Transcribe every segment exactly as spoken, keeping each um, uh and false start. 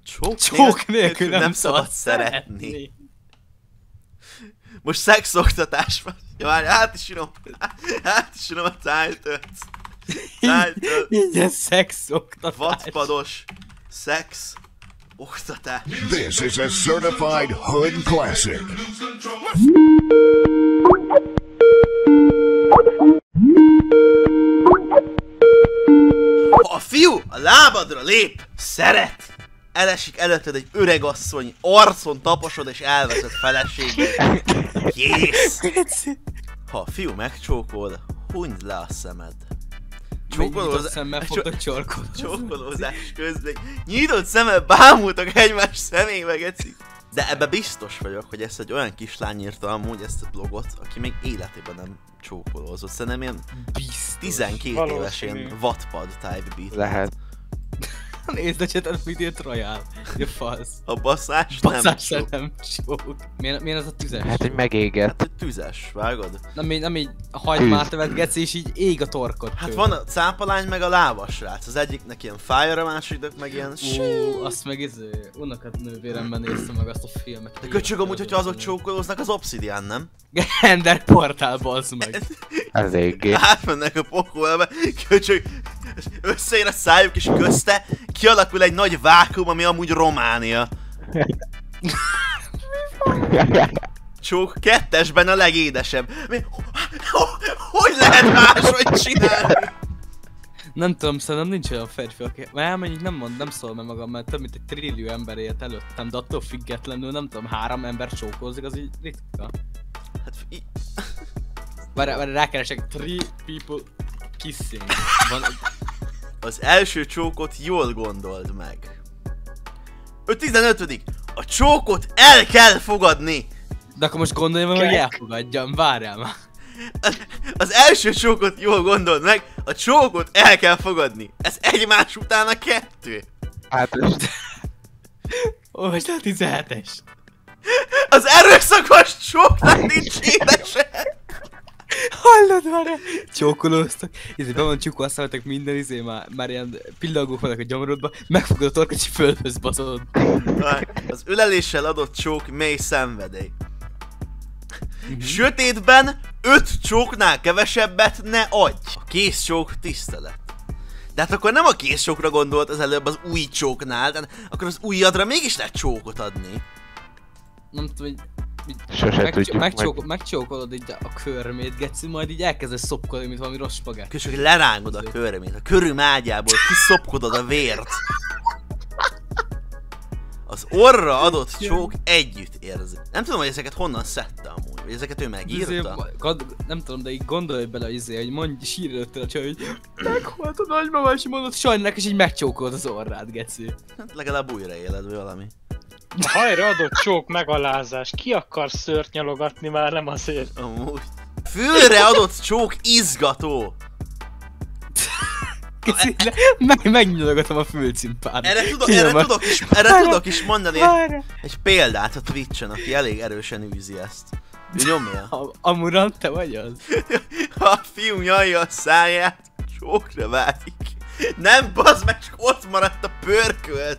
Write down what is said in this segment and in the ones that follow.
Csók, Csók nélkül nem, nem szabad szabad szeretni. szeretni. Most szexoktatás van. Ja, várj, át is írom. Át is írom a title-t. Title. Ilyen szexoktatás. Wattpados szex oktatás. This is a certified hood classic. Ha a fiú a lábadra lép, szeret, elesik előtted egy öregasszony, arcon taposod és elveszed feleségét. Kész! Ha a fiú megcsókol, hunyd le a szemed. Nyitott szemmel fogtok csorkolni. Csókolózás közben nyitott szemmel bámultak egymás szemébe, geci. De ebbe biztos vagyok, hogy ezt egy olyan kislány írta amúgy ezt a blogot, aki még életében nem csókolózott. Szerintem ilyen tizenkét éves ilyen Wattpad type beat. Lehet. Nézd a csetet, mit írt Royal. Ja, fasz. A basszás, Basszás nem nem csók. Milyen, milyen az a tüzes? Hát, hogy megégett. Hát egy tüzes, vágod? Nem így, nem így hagymát övet geci és így ég a torkod. Hát van a cápalány meg a lábasrác. Az egyiknek ilyen fire, a másiknak meg ilyen... Ó, azt meg izé, unokat nővéremben néztem meg azt a filmet. De köcsög amúgy, hogyha azok csókolóznak, az Obsidian, nem? Ender portál, bazd meg. Eléggé. Átmennek a pokolba, köcsög, összeér a szájuk és közte kialakul egy nagy vákum, ami amúgy Románia. Csók kettesben a legédesebb. Mi, hogy lehet máshogy csinálni? Nem tudom, szerintem nincs olyan férfi, aki... Már mennyit nem mond, nem szól meg magam, mert több mint egy trillió ember élt előttem, de attól függetlenül nem tudom, három ember csókolzik, az így ritka. Hát í... Várj, várj, rákeresek, three people kissing. Van... Az első csókot jól gondold meg. tizenötödik A csókot el kell fogadni! De akkor most gondolj meg, hogy elfogadjam, várjál már. Az első csókot jól gondold meg, a csókot el kell fogadni. Ez egymás után a kettő. Hát Ó, most a tizenhetes. Az erőszakos csóknak nincs édese. Hallod már? Csókolóztak. Izé, be van csukva, azt hallottak minden izé, már, már ilyen pillangók vannak a gyomrodba, megfogod a torkot és földhöz baszod. Az öleléssel adott csók mély szenvedély. Sötétben öt csóknál kevesebbet ne adj! A kész csók tisztelet. De hát akkor nem a kész csókra gondolt az előbb az új csóknál, de akkor az újadra mégis lehet csókot adni. Nem tudom, hogy... Sose megcsó tudjuk megcsók meg. Megcsókolod így a körmét, geci, majd így elkezdesz szopkodni, mint valami rossz spagetti. Köszönjük, hogy lerángod a körmét, a körüm ágyából kiszopkodod a vért. Az orra adott csók együtt érzi. Nem tudom, hogy ezeket honnan szedte amúgy, vagy ezeket ő megírta. Nem tudom, de így gondolj bele izé, hogy mondj, sírj előttel a csaj, hogy meghalt a nagymama, és mondod sajnálnak, és így megcsókolod az orrát, geci. Hát legalább újra éled, vagy valami. A hajra adott csók megalázás. Ki akar szőrt nyalogatni, már nem azért. Amúgy. Fülre adott csók izgató. Kicsi, meg, megnyalogatom a fülcimpát. Erre tudok, erre tudok is, erre tudok is mondani egy, egy példát a Twitch-en, aki elég erősen űzi ezt. Ő nyomja. Amuran, te vagy az? Ha a fiú nyalja a száját, csókra válik. Nem, bazd meg, csak ott maradt a pörkölt.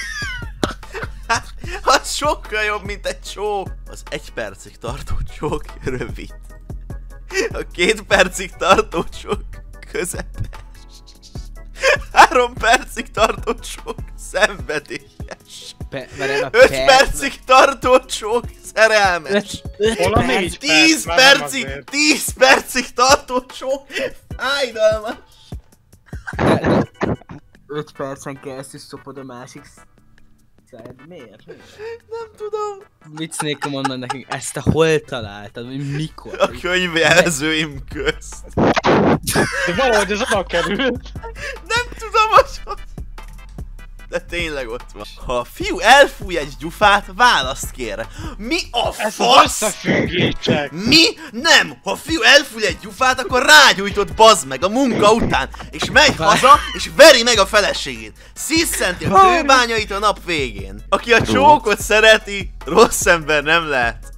Az sokkal jobb, mint egy csók. Az egy percig tartó csók rövid. A két percig tartó csók közepes. Három percig tartó csók szenvedélyes. Pe öt Öt percig tartó csók szerelmes. Hol a négy Tíz perc? Már nem percig, azért. tíz percig tartó csók fájdalmas. öt percen keresztül szopod a másik szájad. Miért? Nem tudom. Vicc nélkül mondom nekünk, ezt te hol találtad, vagy mikor? A könyvjelzőim közt. De valahogy ez oda került. Nem tudom, hogy... De tényleg ott van. Ha a fiú elfúj egy gyufát, választ kér. Mi a Ez az fasz? összefüggések. Mi? Nem! Ha a fiú elfúj egy gyufát, akkor rágyújtott bazd meg a munka után, és megy haza, és veri meg a feleségét. Sziszenti a kőbányait a nap végén. Aki a csókot szereti, rossz ember nem lehet.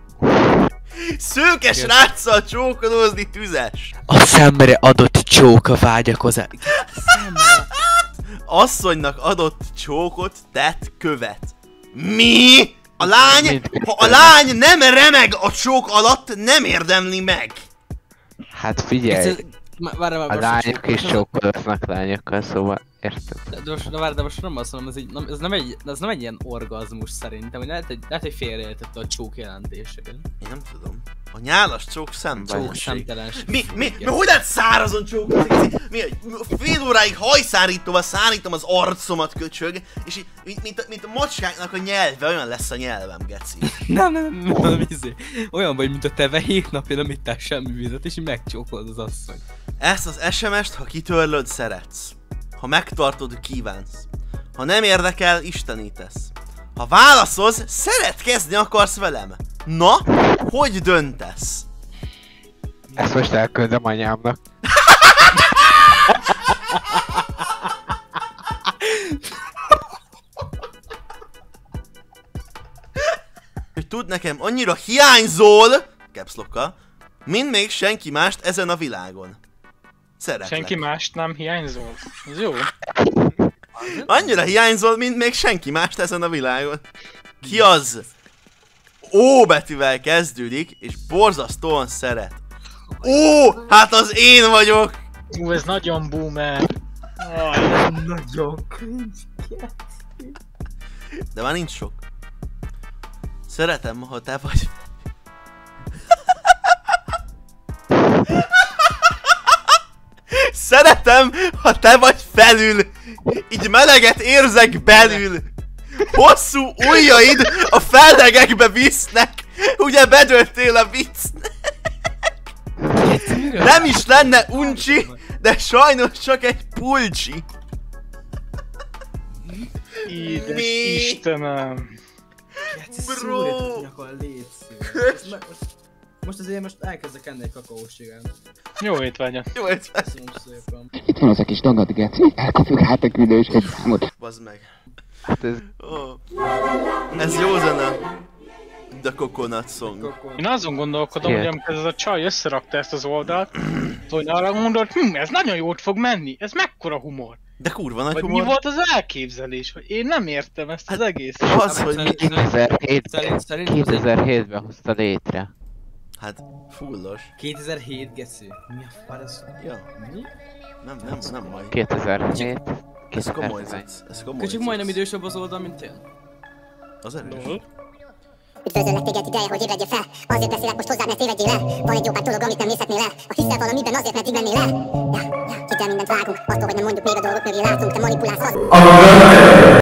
Szőkes ráccal csókolózni tüzes. A szemre adott csók a vágyakozás. asszonynak adott csókot tett követ. Mi? A lány, ha a lány nem remeg a csók alatt, nem érdemli meg. Hát figyelj, Ez- Má- Várj, várj, a most- lányok is csókoloznak lányokkal, szóval érted? De, de most, de várj, de most nem azt mondom, ez, így, nem, ez, nem egy, ez nem egy ilyen orgazmus szerintem, hogy lehet, hogy, lehet, hogy félreértette a csók jelentését. Én nem tudom. A nyálas csók Csók szemtelenség. szemtelenség. Mi, mi, mi, hogy lehet szárazon csókolni? Mi, fél óráig hajszárítóval szárítom az arcomat, köcsög, és így, mint, mint, a, mint a macskáknak a nyelve, olyan lesz a nyelvem, geci. Nem, nem, nem, nem, nem, izé. Olyan vagy, mint a teve hét napja nem ittál semmi vizet, és így megcsókolod az asszony. Ezt az es em est, ha kitörlöd, szeretsz. Ha megtartod, kívánsz. Ha nem érdekel, istenítesz. Ha válaszolsz, szeretkezni akarsz velem. Na, hogy döntesz? Ezt most elküldöm anyámnak. Hogy tud nekem annyira hiányzol, capslockkal, mint még senki mást ezen a világon. Szeretlek. Senki mást nem hiányzol. Ez jó. Annyira hiányzol, mint még senki mást ezen a világon. Ki az? Ó betűvel kezdődik, és borzasztóan szeret. Ó, hát az én vagyok! Ú, ez nagyon boomer. Aj, Nagyon cringe. De már nincs sok. Szeretem, ha te vagy. Szeretem, ha te vagy felül. Így meleget érzek belül. Hosszú ujjaid a feldegekbe visznek. Ugye bedöltél a viccnek. Nem is lenne uncsi, de sajnos csak egy pulcsi. édes Mi? Istenem. Bro. Most azért most elkezdek enni egy kakaós csigát. Jó étvágyat. Jó, ez Köszönöm szépen. Itt van az a kis dagad, geci. Elkapjuk hát a küldős egy számot. bazd meg. Hát ez Oh. Ez jó zene. The Coconut Song. Én azon gondolkodom, Igen. hogy amikor ez a csaj összerakta ezt az oldalt, hogy arra gondolt, hm, ez nagyon jót fog menni, ez mekkora humor. De kurva nagy Vagy mi humor. volt az elképzelés, hogy én nem értem ezt az egészet. Az, hogy mi... kétezer-hétben Szerint, szerint, kétezer-hétben hozta létre. Hát, fullos. kétezer-hét geci. Mi a fasz? Ja, Mi? nem, nem, nem majd. kétezer-hét. Ez komoly kétezer-tizenegy. cucc. Ez komoly Kicsit cucc. majdnem idősebb az oldal, mint én. Az erős. Lol. Üdvözöllek téged, ideje, hogy ébredjél fel. Azért beszélek most hozzád, ne tévedjél el. Van egy jó pár dolog, amit nem nézhetnél el. Ha hiszel valamiben, azért, mert így mennél el. Ja, ja, kitől mindent vágunk. Attól, hogy nem mondjuk még a dolgok mögé látunk, te manipulálsz az.